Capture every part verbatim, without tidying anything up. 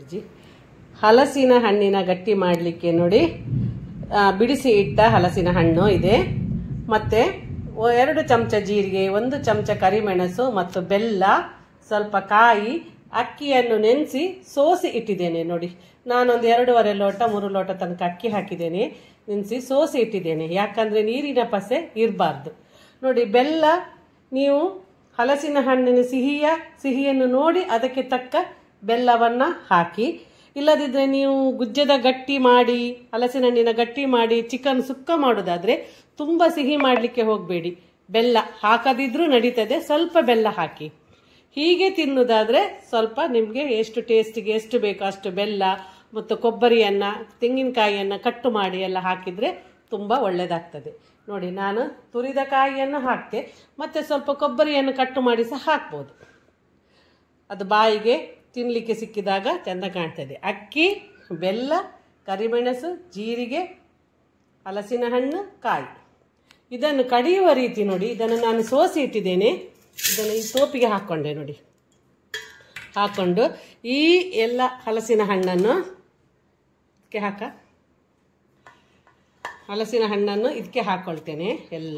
G ಹಲಸಿನ ಹಣ್ಣಿನ ಗಟ್ಟಿ ಮಾಡಲಿಕ್ಕೆ ನೋಡಿ ಬಿಡಿಸಿ ಇಟ್ಟ ಹಲಸಿನ ಹಣ್ಣು ಇದೆ, ಮತ್ತು ಎರಡು ಚಮಚ ಜೀರಿಗೆ, ಒಂದು ಚಮಚ ಕರಿಮೆಣಸು ಮತ್ತು ಬೆಲ್ಲ, ಸ್ವಲ್ಪ ಕಾಯಿ, ಅಕ್ಕಿಯನ್ನು ನೆನೆಸಿ ಸೋಸಿ ಇಟ್ಟಿದ್ದೇನೆ. ನೋಡಿ ನಾನೊಂದು ಎರಡೂವರೆ ಲೋಟ ಮೂರು ಲೋಟ ತನಕ ಅಕ್ಕಿ ಹಾಕಿದ್ದೇನೆ, ನೆನೆಸಿ ಸೋಸಿ ಇಟ್ಟಿದ್ದೇನೆ, ಯಾಕಂದರೆ ನೀರಿನ ಪಸೆ ಇರಬಾರ್ದು. ನೋಡಿ ಬೆಲ್ಲ ನೀವು ಹಲಸಿನ ಹಣ್ಣಿನ ಸಿಹಿಯ ಸಿಹಿಯನ್ನು ನೋಡಿ ಅದಕ್ಕೆ ತಕ್ಕ ಬೆಲ್ಲವನ್ನು ಹಾಕಿ, ಇಲ್ಲದಿದ್ದರೆ ನೀವು ಗುಜ್ಜದ ಗಟ್ಟಿ ಮಾಡಿ ಹಲಸಿನ ಹಣ್ಣಿನ ಗಟ್ಟಿ ಮಾಡಿ ಚಿಕನ್ ಸುಕ್ಕ ಮಾಡೋದಾದರೆ ತುಂಬ ಸಿಹಿ ಮಾಡಲಿಕ್ಕೆ ಹೋಗಬೇಡಿ, ಬೆಲ್ಲ ಹಾಕದಿದ್ರೂ ನಡೀತದೆ, ಸ್ವಲ್ಪ ಬೆಲ್ಲ ಹಾಕಿ. ಹೀಗೆ ತಿನ್ನುವುದಾದರೆ ಸ್ವಲ್ಪ ನಿಮಗೆ ಎಷ್ಟು ಟೇಸ್ಟಿಗೆ ಎಷ್ಟು ಬೇಕೋ ಅಷ್ಟು ಬೆಲ್ಲ ಮತ್ತು ಕೊಬ್ಬರಿಯನ್ನು ತೆಂಗಿನಕಾಯಿಯನ್ನು ಕಟ್ಟು ಮಾಡಿ ಎಲ್ಲ ಹಾಕಿದರೆ ತುಂಬ ಒಳ್ಳೆಯದಾಗ್ತದೆ. ನೋಡಿ ನಾನು ತುರಿದ ಕಾಯಿಯನ್ನು ಹಾಕ್ತೆ, ಮತ್ತು ಸ್ವಲ್ಪ ಕೊಬ್ಬರಿಯನ್ನು ಕಟ್ಟು ಮಾಡಿ ಸಹ ಹಾಕ್ಬೋದು, ಅದು ಬಾಯಿಗೆ ತಿನ್ನಲಿಕ್ಕೆ ಸಿಕ್ಕಿದಾಗ ಚೆಂದ ಕಾಣ್ತದೆ. ಅಕ್ಕಿ, ಬೆಲ್ಲ, ಕರಿಮೆಣಸು, ಜೀರಿಗೆ, ಹಲಸಿನ ಹಣ್ಣು, ಕಾಯಿ, ಇದನ್ನು ಕಡಿಯುವ ರೀತಿ ನೋಡಿ. ಇದನ್ನು ನಾನು ಸೋಸಿ ಇಟ್ಟಿದ್ದೇನೆ, ಇದನ್ನು ಈ ತೋಪಿಗೆ ಹಾಕ್ಕೊಂಡೆ ನೋಡಿ. ಹಾಕ್ಕೊಂಡು ಈ ಎಲ್ಲ ಹಲಸಿನ ಹಣ್ಣನ್ನು ಇದಕ್ಕೆ ಹಾಕ ಹಲಸಿನ ಹಣ್ಣನ್ನು ಇದಕ್ಕೆ ಹಾಕ್ಕೊಳ್ತೇನೆ. ಎಲ್ಲ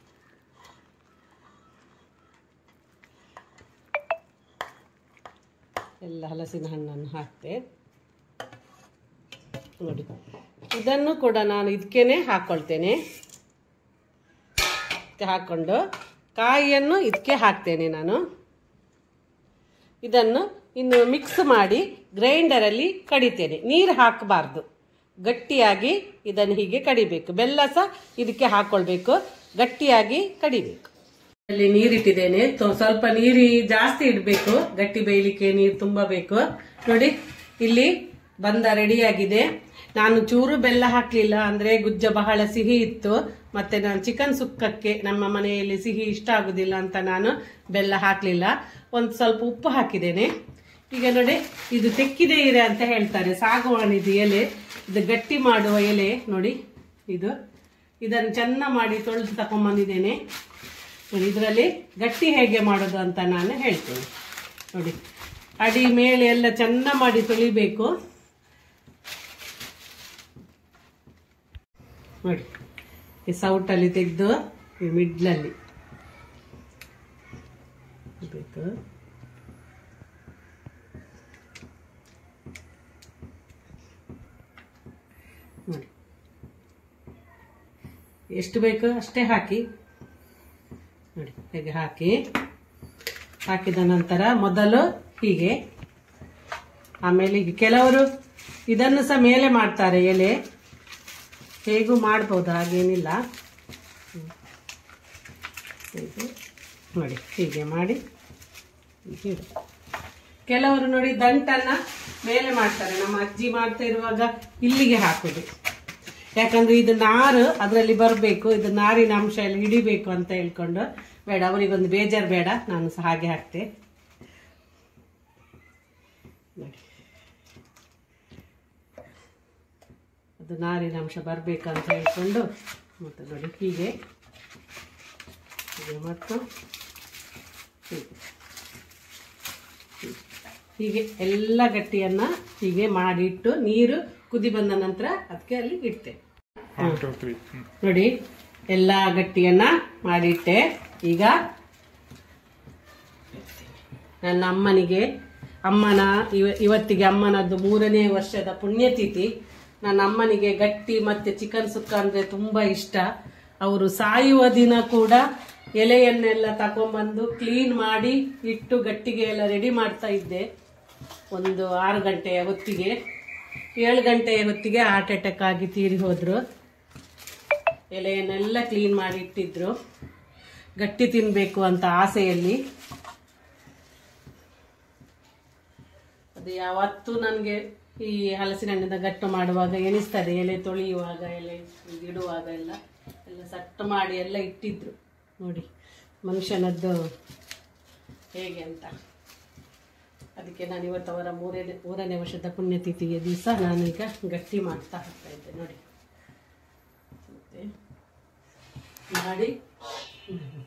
ಎಲ್ಲ ಹಲಸಿನ ಹಣ್ಣನ್ನು ಹಾಕ್ತೆ ನೋಡಿ. ಇದನ್ನು ಕೂಡ ನಾನು ಇದಕ್ಕೇನೆ ಹಾಕ್ಕೊಳ್ತೇನೆ. ಹಾಕ್ಕೊಂಡು ಕಾಯಿಯನ್ನು ಇದಕ್ಕೆ ಹಾಕ್ತೇನೆ ನಾನು. ಇದನ್ನು ಇನ್ನು ಮಿಕ್ಸ್ ಮಾಡಿ ಗ್ರೈಂಡರಲ್ಲಿ ಕಡಿತೇನೆ. ನೀರು ಹಾಕಬಾರ್ದು, ಗಟ್ಟಿಯಾಗಿ ಇದನ್ನು ಹೀಗೆ ಕಡಿಬೇಕು. ಬೆಲ್ಲ ಸಹ ಇದಕ್ಕೆ ಹಾಕ್ಕೊಳ್ಬೇಕು, ಗಟ್ಟಿಯಾಗಿ ಕಡಿಬೇಕು. ಅಲ್ಲಿ ನೀರಿಟ್ಟಿದ್ದೇನೆ, ಸ್ವಲ್ಪ ನೀರು ಜಾಸ್ತಿ ಇಡಬೇಕು, ಗಟ್ಟಿ ಬೇಯಲಿಕ್ಕೆ ನೀರು ತುಂಬ ಬೇಕು. ನೋಡಿ ಇಲ್ಲಿ ಬಂದ ರೆಡಿಯಾಗಿದೆ. ನಾನು ಚೂರು ಬೆಲ್ಲ ಹಾಕಲಿಲ್ಲ, ಅಂದರೆ ಗುಜ್ಜ ಬಹಳ ಸಿಹಿ ಇತ್ತು, ಮತ್ತು ನಾನು ಚಿಕನ್ ಸುಕ್ಕಕ್ಕೆ ನಮ್ಮ ಮನೆಯಲ್ಲಿ ಸಿಹಿ ಇಷ್ಟ ಆಗೋದಿಲ್ಲ ಅಂತ ನಾನು ಬೆಲ್ಲ ಹಾಕಲಿಲ್ಲ. ಒಂದು ಸ್ವಲ್ಪ ಉಪ್ಪು ಹಾಕಿದ್ದೇನೆ. ಈಗ ನೋಡಿ ಇದು ತೆಕ್ಕಿದೆ ಎಲೆ ಅಂತ ಹೇಳ್ತಾರೆ, ಸಾಗವಾನಿದು ಎಲೆ, ಇದು ಗಟ್ಟಿ ಮಾಡುವ ಎಲೆ ನೋಡಿ. ಇದು ಇದನ್ನು ಚೆನ್ನ ಮಾಡಿ ತೊಳೆದು ತಗೊಂಡ್ಬಂದಿದ್ದೇನೆ. ನೋಡಿ ಇದರಲ್ಲಿ ಗಟ್ಟಿ ಹೇಗೆ ಮಾಡೋದು ಅಂತ ನಾನು ಹೇಳ್ತೇನೆ. ನೋಡಿ ಅಡಿ ಮೇಲೆ ಎಲ್ಲ ಚೆನ್ನ ಮಾಡಿ ತೊಳಿಬೇಕು. ನೋಡಿ ಈ ಸೌಟಲ್ಲಿ ತೆಗೆದು ಈ ಮಿಡ್ಲಲ್ಲಿ ಬೇಕು. ನೋಡಿ ಎಷ್ಟು ಬೇಕು ಅಷ್ಟೇ ಹಾಕಿ. ನೋಡಿ ಹೇಗೆ ಹಾಕಿ ಹಾಕಿದ ನಂತರ ಮೊದಲು ಹೀಗೆ, ಆಮೇಲೆ ಈಗ ಕೆಲವರು ಇದನ್ನು ಸಹ ಮೇಲೆ ಮಾಡ್ತಾರೆ, ಎಲೆ ಹೇಗೂ ಮಾಡ್ಬೋದು, ಹಾಗೇನಿಲ್ಲ. ನೋಡಿ ಹೀಗೆ ಮಾಡಿ ಹೀಗೆ. ಕೆಲವರು ನೋಡಿ ದಂಟನ್ನ ಮೇಲೆ ಮಾಡ್ತಾರೆ, ನಮ್ಮ ಅಜ್ಜಿ ಮಾಡ್ತಾ ಇರುವಾಗ ಇಲ್ಲಿಗೆ ಹಾಕೋದು, ಯಾಕಂದ್ರೆ ಇದು ನಾರು ಅದರಲ್ಲಿ ಬರಬೇಕು, ಇದು ನಾರಿನ ಅಂಶ ಎಲ್ಲ ಹಿಡಿಬೇಕು ಅಂತ ಹೇಳ್ಕೊಂಡು. ಬೇಡ, ಅವರಿಗೊಂದು ಬೇಜಾರು ಬೇಡ, ನಾನು ಸಹ ಹಾಗೆ ಹಾಕ್ತೆ. ನೋಡಿ ಅದು ನಾರಿನ ಅಂಶ ಬರಬೇಕಂತ ಹೇಳ್ಕೊಂಡು ಮತ್ತು ನೋಡಿ ಹೀಗೆ ಹೀಗೆ ಮತ್ತು ಹೀಗೆ ಹೀಗೆ ಎಲ್ಲ ಗಟ್ಟಿಯನ್ನು ಹೀಗೆ ಮಾಡಿಟ್ಟು ನೀರು ಕುದಿ ಬಂದ ನಂತರ ಅದಕ್ಕೆ ಅಲ್ಲಿ ಇಡ್ತೆ. ನೋಡಿ ಎಲ್ಲ ಗಟ್ಟಿಯನ್ನ ಮಾಡಿಟ್ಟೆ. ಈಗ ನನ್ನ ಅಮ್ಮನಿಗೆ ಅಮ್ಮನ ಇವ ಇವತ್ತಿಗೆ ಅಮ್ಮನದ್ದು ಮೂರನೇ ವರ್ಷದ ಪುಣ್ಯತಿಥಿ. ನನ್ನ ಅಮ್ಮನಿಗೆ ಗಟ್ಟಿ ಮತ್ತೆ ಚಿಕನ್ ಸುಕ್ಕ ಅಂದ್ರೆ ತುಂಬಾ ಇಷ್ಟ. ಅವರು ಸಾಯುವ ದಿನ ಕೂಡ ಎಲೆಯನ್ನೆಲ್ಲ ತಗೊಂಡ್ಬಂದು ಕ್ಲೀನ್ ಮಾಡಿ ಇಟ್ಟು ಗಟ್ಟಿಗೆ ಎಲ್ಲ ರೆಡಿ ಮಾಡ್ತಾ ಇದ್ದೆ. ಒಂದು ಆರು ಗಂಟೆಯ ಹೊತ್ತಿಗೆ ಏಳು ಗಂಟೆಯ ಹೊತ್ತಿಗೆ ಹಾರ್ಟ್ ಅಟ್ಯಾಕ್ ಆಗಿ ತೀರಿ ಹೋದ್ರು. ಎಲೆಯನ್ನೆಲ್ಲ ಕ್ಲೀನ್ ಮಾಡಿ ಇಟ್ಟಿದ್ರು, ಗಟ್ಟಿ ತಿನ್ಬೇಕು ಅಂತ ಆಸೆಯಲ್ಲಿ. ಅದು ಯಾವತ್ತೂ ನನಗೆ ಈ ಹಲಸಿನ ಹಣ್ಣಿನ ಗಟ್ಟು ಮಾಡುವಾಗ ಎನಿಸ್ತದೆ, ಎಲೆ ತೊಳೆಯುವಾಗ ಎಲೆ ಇಡುವಾಗ ಎಲ್ಲ ಎಲ್ಲ ಸಟ್ಟು ಮಾಡಿ ಎಲ್ಲ ಇಟ್ಟಿದ್ರು. ನೋಡಿ ಮನುಷ್ಯನದ್ದು ಹೇಗೆ ಅಂತ. ಅದಕ್ಕೆ ನಾನು ಇವತ್ತು ಅವರ ಮೂರನೇ ಮೂರನೇ ವರ್ಷದ ಪುಣ್ಯತಿಥಿಯ ದಿವಸ ನಾನೀಗ ಗಟ್ಟಿ ಮಾಡ್ತಾ ಹೋಗ್ತಾ ಇದ್ದೆ. ನೋಡಿ ಮಾಡಿ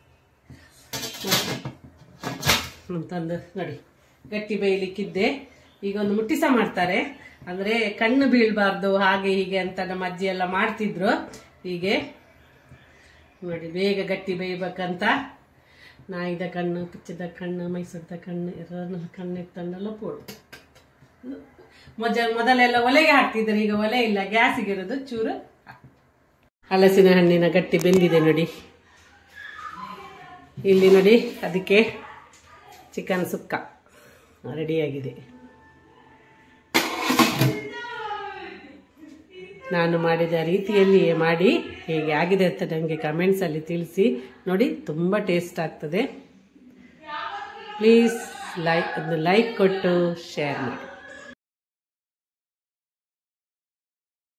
ಅಂತಂದು ನೋಡಿ ಗಟ್ಟಿ ಬೇಯಲಿಕ್ಕಿದ್ದೆ. ಈಗ ಒಂದು ಮುಟ್ಟಿಸ ಮಾಡ್ತಾರೆ, ಅಂದ್ರೆ ಕಣ್ಣು ಬೀಳ್ಬಾರ್ದು ಹಾಗೆ ಹೀಗೆ ಅಂತ ನಮ್ಮ ಅಜ್ಜಿ ಎಲ್ಲ ಮಾಡ್ತಿದ್ರು. ಹೀಗೆ ನೋಡಿ ಬೇಗ ಗಟ್ಟಿ ಬೇಯ್ಬೇಕಂತ. ನಾಯಿದ ಕಣ್ಣು, ಪಿಚ್ಚದ ಕಣ್ಣು, ಮೈಸೂರದ ಕಣ್ಣು, ಎಲ್ಲ ಕಣ್ಣು ಎತ್ತಂಡೆಲ್ಲ ಪೋಡು. ಮೊಜ ಮೊದಲೆಲ್ಲ ಒಲೆಗೆ ಹಾಕ್ತಿದ್ರು, ಈಗ ಒಲೆ ಇಲ್ಲ, ಗ್ಯಾಸಿಗೆ ಇರೋದು. ಚೂರು ಹಲಸಿನ ಹಣ್ಣಿನ ಗಟ್ಟಿ ಬೆಂದಿದೆ ನೋಡಿ. ಇಲ್ಲಿ ನೋಡಿ ಅದಕ್ಕೆ ಚಿಕನ್ ಸುಕ್ಕ ರೆಡಿಯಾಗಿದೆ. ನಾನು ಮಾಡಿದ ರೀತಿಯಲ್ಲಿಯೇ ಮಾಡಿ ಹೇಗೆ ಆಗಿದೆ ಅಂತ ನನಗೆ ಕಮೆಂಟ್ಸಲ್ಲಿ ತಿಳಿಸಿ. ನೋಡಿ ತುಂಬ ಟೇಸ್ಟ್ ಆಗ್ತದೆ. ಪ್ಲೀಸ್ ಲೈಕ್ ಒಂದು ಲೈಕ್ ಕೊಟ್ಟು ಶೇರ್ ಮಾಡಿ.